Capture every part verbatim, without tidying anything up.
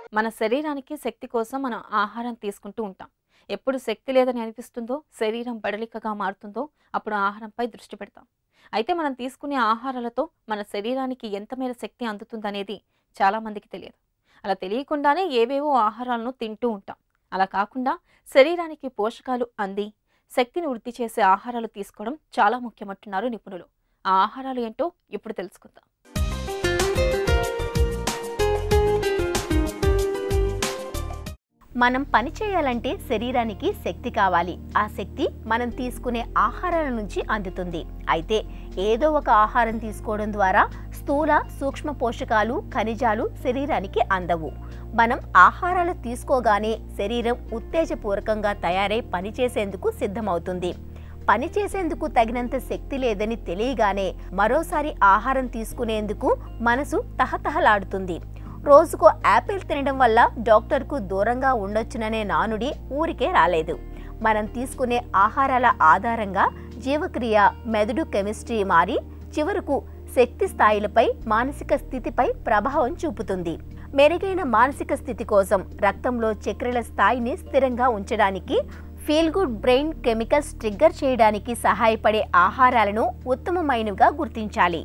మన శరీరానికి శక్తి కోసం మనం ఆహారం తీసుకుంటూ ఉంటాం. ఎప్పుడు శక్తి లేదని అనిపిస్తుందో, శరీరం బడలికగా మారుతుందో అప్పుడు ఆహారంపై దృష్టి పెడతాం. అయితే మనం తీసుకునే ఆహారాలతో మన శరీరానికి ఎంత మేర శక్తి అందుతుందనేది చాలామందికి తెలియదు. అలా తెలియకుండానే ఏవేవో ఆహారాలను తింటూ ఉంటాం. అలా కాకుండా శరీరానికి పోషకాలు అంది శక్తిని వృద్ధి చేసే ఆహారాలు తీసుకోవడం చాలా ముఖ్యమంటున్నారు నిపుణులు. ఆ ఆహారాలు ఏంటో ఇప్పుడు తెలుసుకుందాం. మనం పని చేయాలంటే శరీరానికి శక్తి కావాలి. ఆ శక్తి మనం తీసుకునే ఆహారాల నుంచి అందుతుంది. అయితే ఏదో ఒక ఆహారం తీసుకోవడం ద్వారా స్థూల సూక్ష్మ పోషకాలు ఖనిజాలు శరీరానికి అందవు. మనం ఆహారాలు తీసుకోగానే శరీరం ఉత్తేజపూర్వకంగా తయారై పనిచేసేందుకు సిద్ధమవుతుంది. పని చేసేందుకు తగినంత శక్తి లేదని తెలియగానే మరోసారి ఆహారం తీసుకునేందుకు మనసు తహతహలాడుతుంది. రోజుకు యాపిల్ తినడం వల్ల డాక్టర్కు దూరంగా ఉండొచ్చుననే నానుడి ఊరికే రాలేదు. మనం తీసుకునే ఆహారాల ఆధారంగా జీవక్రియ, మెదడు కెమిస్ట్రీ మారి చివరకు శక్తి స్థాయిలపై, మానసిక స్థితిపై ప్రభావం చూపుతుంది. మెరుగైన మానసిక స్థితి కోసం రక్తంలో చక్కెరల స్థాయిని స్థిరంగా ఉంచడానికి, feel good brain chemicals trigger చేయడానికి సహాయపడే ఆహారాలను ఉత్తమమైనవిగా గుర్తించాలి.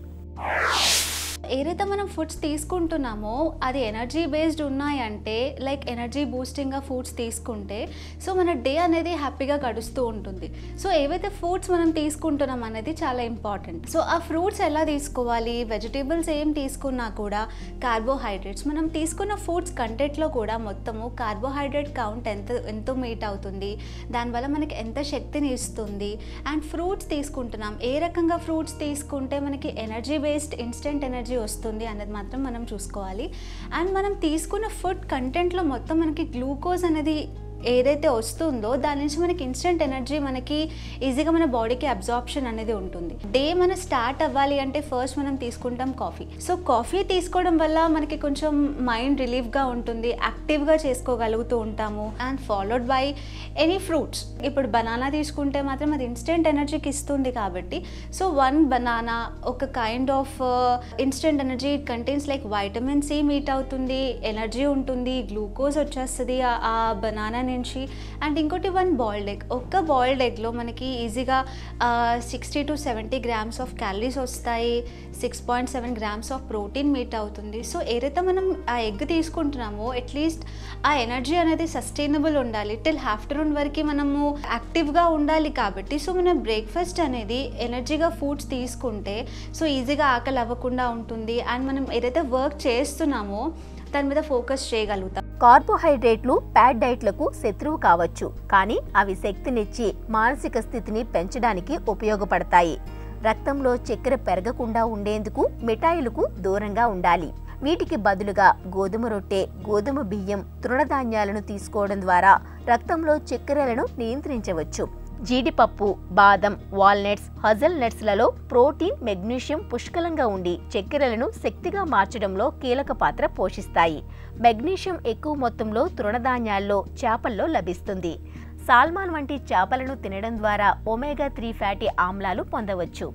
ఏదైతే మనం ఫుడ్స్ తీసుకుంటున్నామో అది ఎనర్జీ బేస్డ్ ఉన్నాయంటే, లైక్ ఎనర్జీ బూస్టింగ్గా ఫుడ్స్ తీసుకుంటే సో మన డే అనేది హ్యాపీగా గడుస్తూ ఉంటుంది. సో ఏవైతే ఫుడ్స్ మనం తీసుకుంటున్నాం అనేది చాలా ఇంపార్టెంట్. సో ఆ ఫ్రూట్స్ ఎలా తీసుకోవాలి, వెజిటేబుల్స్ ఏం తీసుకున్నా కూడా కార్బోహైడ్రేట్స్, మనం తీసుకున్న ఫుడ్స్ కంటెంట్లో కూడా మొత్తము కార్బోహైడ్రేట్ కౌంట్ ఎంత ఎంతో మీట్ అవుతుంది, దానివల్ల మనకి ఎంత శక్తిని ఇస్తుంది. అండ్ ఫ్రూట్స్ తీసుకుంటున్నాం, ఏ రకంగా ఫ్రూట్స్ తీసుకుంటే మనకి ఎనర్జీ బేస్డ్ ఇన్స్టెంట్ ఎనర్జీ వస్తుంది అనేది మాత్రం మనం చూసుకోవాలి. అండ్ మనం తీసుకున్న ఫుడ్ కంటెంట్లో మొత్తం మనకి గ్లూకోజ్ అనేది ఏదైతే వస్తుందో దాని నుంచి మనకి ఇన్స్టెంట్ ఎనర్జీ మనకి ఈజీగా మన బాడీకి అబ్జార్ప్షన్ అనేది ఉంటుంది. డే మన స్టార్ట్ అవ్వాలి అంటే ఫస్ట్ మనం తీసుకుంటాం కాఫీ. సో కాఫీ తీసుకోవడం వల్ల మనకి కొంచెం మైండ్ రిలీఫ్గా ఉంటుంది, యాక్టివ్గా చేసుకోగలుగుతూ ఉంటాము. And followed by any fruits. ఇప్పుడు బనానా తీసుకుంటే మాత్రం అది ఇన్స్టెంట్ ఎనర్జీకి ఇస్తుంది కాబట్టి సో వన్ బనానా ఒక kind of instant energy. It contains like vitamin C meet అవుతుంది, ఎనర్జీ ఉంటుంది, గ్లూకోజ్ వచ్చేస్తుంది ఆ బనానా నుంచి. అండ్ ఇంకోటి వన్ బాయిల్డ్ ఎగ్. ఒక్క బాయిల్డ్ ఎగ్లో మనకి ఈజీగా sixty to seventy grams of calories వస్తాయి, six point seven grams of protein meet అవుతుంది. సో ఏదైతే మనం ఆ ఎగ్ తీసుకుంటున్నామో అట్లీస్ట్ ఆ ఎనర్జీ అనేది సస్టైనబుల్ ఉండాలి, టిల్ ఆఫ్టర్నూన్ వరకు మనము యాక్టివ్గా ఉండాలి. కాబట్టి సో మన బ్రేక్ఫాస్ట్ అనేది ఎనర్జీగా ఫుడ్స్ తీసుకుంటే సో ఈజీగా ఆకలి అవ్వకుండా ఉంటుంది. అండ్ మనం ఏదైతే వర్క్ చేస్తున్నామో దాని మీద ఫోకస్ చేయగలుగుతాం. కార్బోహైడ్రేట్లు ప్యాడ్ డైట్లకు శత్రువు కావచ్చు, కానీ అవి శక్తినిచ్చి మానసిక స్థితిని పెంచడానికి ఉపయోగపడతాయి. రక్తంలో చక్కెర పెరగకుండా ఉండేందుకు మిఠాయిలకు దూరంగా ఉండాలి. వీటికి బదులుగా గోధుమ రొట్టె, గోధుమ బియ్యం, తృణధాన్యాలను తీసుకోవడం ద్వారా రక్తంలో చక్కెరలను నియంత్రించవచ్చు. జీడిపప్పు, బాదం, వాల్నట్స్, హజల్ నట్స్లలో ప్రోటీన్, మెగ్నీషియం పుష్కలంగా ఉండి చక్కెరలను శక్తిగా మార్చడంలో కీలక పాత్ర పోషిస్తాయి. మెగ్నీషియం ఎక్కువ మొత్తంలో తృణధాన్యాల్లో, చేపల్లో లభిస్తుంది. సాల్మాన్ వంటి చేపలను తినడం ద్వారా ఒమేగా త్రీ ఫ్యాటీ ఆమ్లాలు పొందవచ్చు.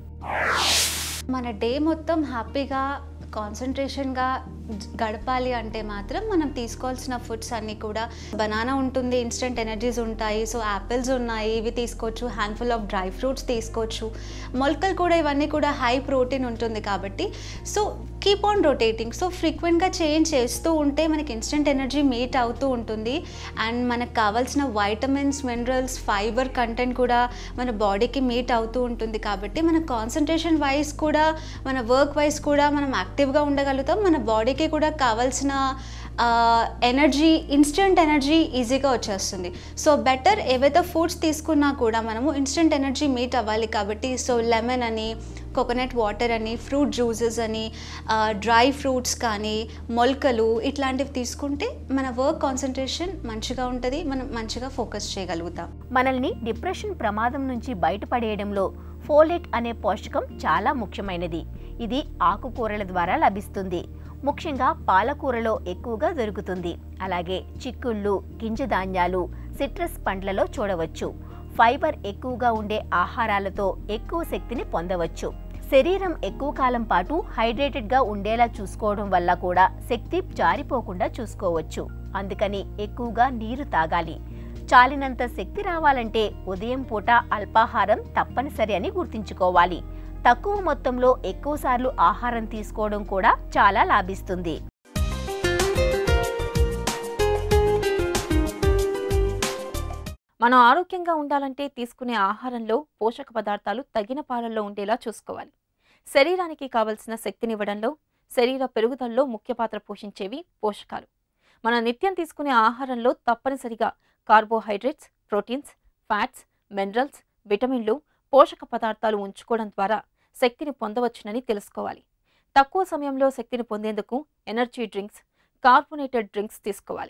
మన డే మొత్తం హ్యాపీగా కాన్సన్ట్రేషన్గా గడపాలి అంటే మాత్రం మనం తీసుకోవాల్సిన ఫుడ్స్ అన్నీ కూడా బనానా ఉంటుంది, ఇన్స్టెంట్ ఎనర్జీస్ ఉంటాయి, సో యాపిల్స్ ఉన్నాయి, ఇవి తీసుకోవచ్చు. హ్యాండ్ఫుల్ ఆఫ్ డ్రై ఫ్రూట్స్ తీసుకోవచ్చు. మొలకలు కూడా ఇవన్నీ కూడా హై ప్రోటీన్ ఉంటుంది కాబట్టి so keep on rotating. So ఫ్రీక్వెంట్గా చేంజ్ చేస్తూ ఉంటే మనకి ఇన్స్టెంట్ ఎనర్జీ మీట్ అవుతూ ఉంటుంది. అండ్ మనకు కావాల్సిన వైటమిన్స్, మినరల్స్, ఫైబర్ కంటెంట్ కూడా మన బాడీకి మీట్ అవుతూ ఉంటుంది. కాబట్టి మన కాన్సన్ట్రేషన్ వైజ్ కూడా, మన వర్క్ వైజ్ కూడా మనం యాక్టివ్గా ఉండగలుగుతాం. మన బాడీకి కూడా కావాల్సిన ఎనర్జీ, ఇన్స్టెంట్ ఎనర్జీ ఈజీగా వచ్చేస్తుంది. సో బెటర్ ఏవైతే ఫుడ్స్ తీసుకున్నా కూడా మనము ఇన్స్టెంట్ ఎనర్జీ మీట్ అవ్వాలి కాబట్టి సో లెమన్ అని, కోకోనట్ వాటర్ అని, ఫ్రూట్ జ్యూసెస్ అని, డ్రై ఫ్రూట్స్ కానీ, మొలకలు ఇట్లాంటివి తీసుకుంటే మన వర్క్ కాన్సన్ట్రేషన్ మంచిగా ఉంటుంది, మనం మంచిగా ఫోకస్ చేయగలుగుతాం. మనల్ని డిప్రెషన్ ప్రమాదం నుంచి బయటపడేయడంలో ఫోలేట్ అనే పోషకం చాలా ముఖ్యమైనది. ఇది ఆకుకూరల ద్వారా లభిస్తుంది. ముఖ్యంగా పాలకూరలో ఎక్కువగా దొరుకుతుంది. అలాగే చిక్కుళ్ళు, గింజ ధాన్యాలు, సిట్రస్ పండ్లలో చూడవచ్చు. ఫైబర్ ఎక్కువగా ఉండే ఆహారాలతో ఎక్కువ శక్తిని పొందవచ్చు. శరీరం ఎక్కువ కాలం పాటు హైడ్రేటెడ్గా ఉండేలా చూసుకోవడం వల్ల కూడా శక్తి జారిపోకుండా చూసుకోవచ్చు. అందుకని ఎక్కువగా నీరు తాగాలి. చాలినంత శక్తి రావాలంటే ఉదయం పూట అల్పాహారం తప్పనిసరి అని గుర్తుంచుకోవాలి. తక్కువ మొత్తంలో ఎక్కువసార్లు ఆహారం తీసుకోవడం కూడా చాలా లాభిస్తుంది. మనం ఆరోగ్యంగా ఉండాలంటే తీసుకునే ఆహారంలో పోషక పదార్థాలు తగిన పాలల్లో ఉండేలా చూసుకోవాలి. శరీరానికి కావలసిన శక్తినివ్వడంలో, శరీర పెరుగుదలలో ముఖ్య పాత్ర పోషించేవి పోషకాలు. మనం నిత్యం తీసుకునే ఆహారంలో తప్పనిసరిగా కార్బోహైడ్రేట్స్, ప్రోటీన్స్, ఫ్యాట్స్, మినరల్స్, విటమిన్లు, పోషక పదార్థాలు ఉంచుకోవడం ద్వారా శక్తిని పొందవచ్చునని తెలుసుకోవాలి. తక్కువ సమయంలో శక్తిని పొందేందుకు ఎనర్జీ డ్రింక్స్, కార్బోనేటెడ్ డ్రింక్స్ తీసుకోవాలి.